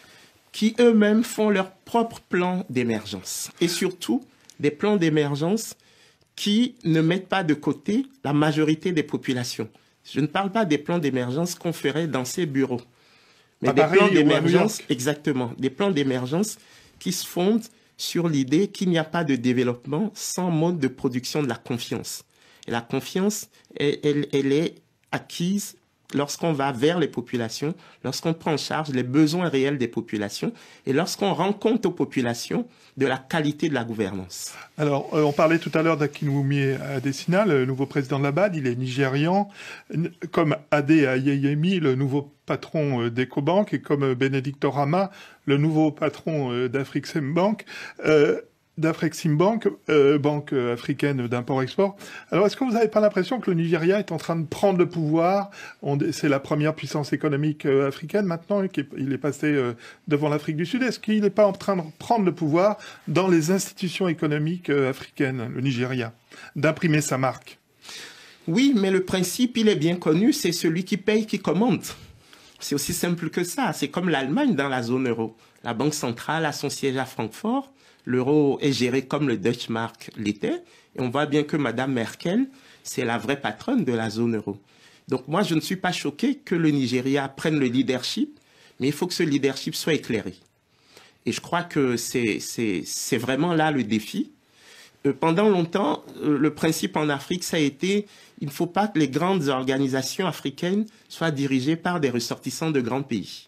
qui eux-mêmes font leur propre plan d'émergence. Et surtout, des plans d'émergence qui ne mettent pas de côté la majorité des populations. Je ne parle pas des plans d'émergence qu'on ferait dans ces bureaux. Mais À des Paris plans ou à New d'émergence, York. exactement, des plans d'émergence qui se fondent sur l'idée qu'il n'y a pas de développement sans mode de production de la confiance. Et la confiance, elle, elle, elle est acquise lorsqu'on va vers les populations, lorsqu'on prend en charge les besoins réels des populations et lorsqu'on rend compte aux populations de la qualité de la gouvernance. Alors, euh, on parlait tout à l'heure d'Akinwumi Adesina, le nouveau président de la B A D, il est nigérian, N- comme Ade Ayeyemi, le nouveau patron euh, d'Ecobank, et comme euh, Benedicto Rama, le nouveau patron euh, d'Afreximbank, euh, d'Afreximbank, euh, banque euh, africaine d'import-export. Alors, est-ce que vous n'avez pas l'impression que le Nigeria est en train de prendre le pouvoir? On- C'est la première puissance économique euh, africaine maintenant, et qu'il est- il est passé euh, devant l'Afrique du Sud. Est-ce qu'il n'est pas en train de prendre le pouvoir dans les institutions économiques euh, africaines, le Nigeria, d'imprimer sa marque? Oui, mais le principe, il est bien connu, c'est celui qui paye qui commande. C'est aussi simple que ça. C'est comme l'Allemagne dans la zone euro. La Banque centrale a son siège à Francfort. L'euro est géré comme le Deutsche Mark l'était. Et on voit bien que Madame Merkel, c'est la vraie patronne de la zone euro. Donc moi, je ne suis pas choqué que le Nigeria prenne le leadership, mais il faut que ce leadership soit éclairé. Et je crois que c'est, c'est, c'est vraiment là le défi. Euh, pendant longtemps, euh, le principe en Afrique, ça a été, il ne faut pas que les grandes organisations africaines soient dirigées par des ressortissants de grands pays.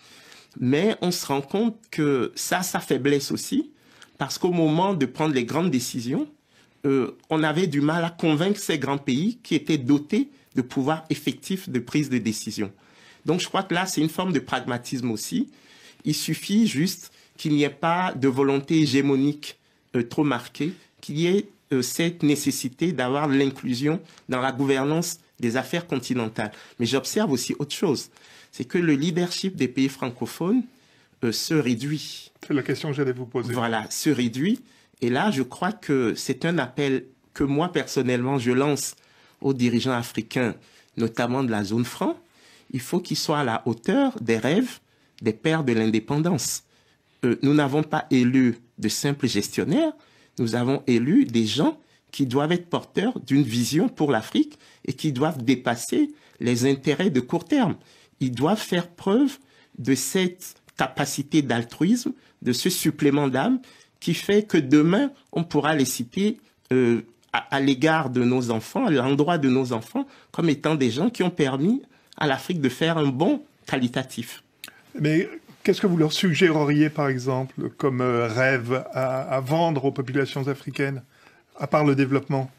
Mais on se rend compte que ça, ça faiblesse aussi, parce qu'au moment de prendre les grandes décisions, euh, on avait du mal à convaincre ces grands pays qui étaient dotés de pouvoirs effectifs de prise de décision. Donc je crois que là, c'est une forme de pragmatisme aussi. Il suffit juste qu'il n'y ait pas de volonté hégémonique euh, trop marquée, qu'il y ait euh, cette nécessité d'avoir l'inclusion dans la gouvernance des affaires continentales. Mais j'observe aussi autre chose, c'est que le leadership des pays francophones euh, se réduit. C'est la question que j'allais vous poser. Voilà, se réduit. Et là, je crois que c'est un appel que moi, personnellement, je lance aux dirigeants africains, notamment de la zone franc. Il faut qu'ils soient à la hauteur des rêves des pères de l'indépendance. Euh, nous n'avons pas élu de simples gestionnaires, nous avons élu des gens qui doivent être porteurs d'une vision pour l'Afrique et qui doivent dépasser les intérêts de court terme. Ils doivent faire preuve de cette capacité d'altruisme, de ce supplément d'âme qui fait que demain, on pourra les citer euh, à, à l'égard de nos enfants, à l'endroit de nos enfants, comme étant des gens qui ont permis à l'Afrique de faire un bond qualitatif. Mais qu'est-ce que vous leur suggéreriez, par exemple, comme euh, rêve à, à vendre aux populations africaines, à part le développement?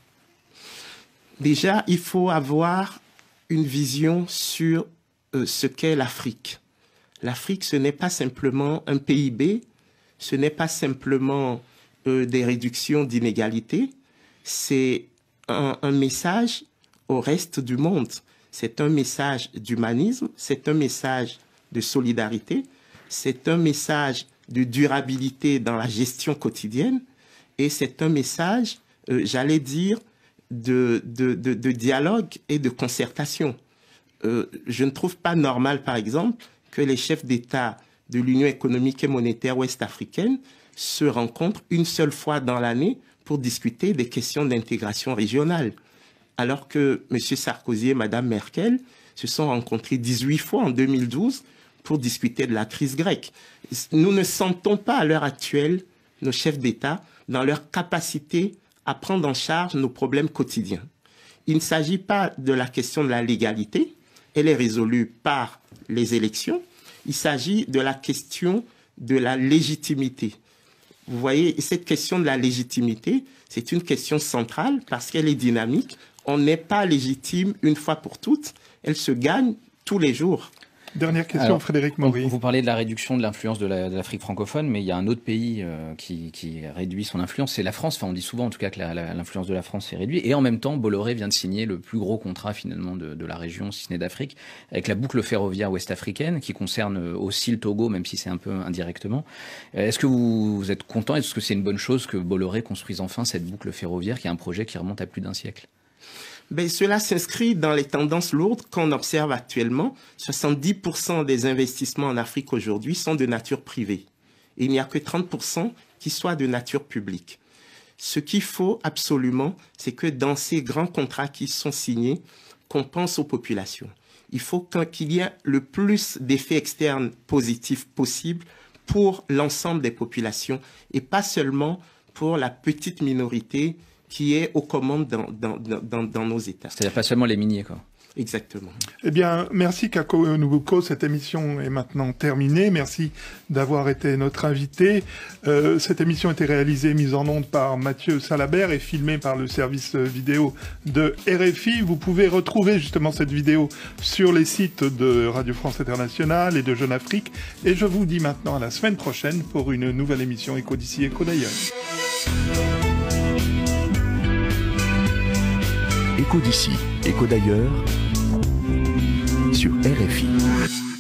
Déjà, il faut avoir une vision sur euh, ce qu'est l'Afrique. L'Afrique, ce n'est pas simplement un P I B, ce n'est pas simplement euh, des réductions d'inégalités, c'est un, un message au reste du monde. C'est un message d'humanisme, c'est un message de solidarité, c'est un message de durabilité dans la gestion quotidienne et c'est un message, euh, j'allais dire, de, de, de, de dialogue et de concertation. Euh, je ne trouve pas normal, par exemple, que les chefs d'État de l'Union économique et monétaire ouest-africaine se rencontrent une seule fois dans l'année pour discuter des questions d'intégration régionale. Alors que M. Sarkozy et Mme Merkel se sont rencontrés dix-huit fois en deux mille douze pour discuter de la crise grecque. Nous ne sentons pas à l'heure actuelle nos chefs d'État dans leur capacité à prendre en charge nos problèmes quotidiens. Il ne s'agit pas de la question de la légalité, elle est résolue par les élections. Il s'agit de la question de la légitimité. Vous voyez, cette question de la légitimité, c'est une question centrale parce qu'elle est dynamique. On n'est pas légitime une fois pour toutes, elle se gagne tous les jours. Dernière question, Alors, Frédéric Maury. Vous parlez de la réduction de l'influence de l'Afrique francophone, mais il y a un autre pays euh, qui, qui réduit son influence, c'est la France. Enfin, on dit souvent en tout cas que l'influence de la France est réduite. Et en même temps, Bolloré vient de signer le plus gros contrat finalement de, de la région, si ce n'est d'Afrique, avec la boucle ferroviaire ouest-africaine, qui concerne aussi le Togo, même si c'est un peu indirectement. Est-ce que vous, vous êtes content? Est-ce que c'est une bonne chose que Bolloré construise enfin cette boucle ferroviaire, qui est un projet qui remonte à plus d'un siècle? Ben, cela s'inscrit dans les tendances lourdes qu'on observe actuellement. soixante-dix pour cent des investissements en Afrique aujourd'hui sont de nature privée. Et il n'y a que trente pour cent qui soient de nature publique. Ce qu'il faut absolument, c'est que dans ces grands contrats qui sont signés, qu'on pense aux populations. Il faut qu'il y ait le plus d'effets externes positifs possible pour l'ensemble des populations et pas seulement pour la petite minorité qui est aux commandes dans, dans, dans, dans nos États. C'est-à-dire pas seulement les miniers, quoi. Exactement. Eh bien, merci Kako Nubuko. Cette émission est maintenant terminée. Merci d'avoir été notre invité. Euh, cette émission a été réalisée, mise en onde par Mathieu Salabert et filmée par le service vidéo de R F I. Vous pouvez retrouver justement cette vidéo sur les sites de Radio France Internationale et de Jeune Afrique. Et je vous dis maintenant à la semaine prochaine pour une nouvelle émission Écho d'ici, Écho d'ailleurs. Écho d'ici, Écho d'ailleurs sur R F I.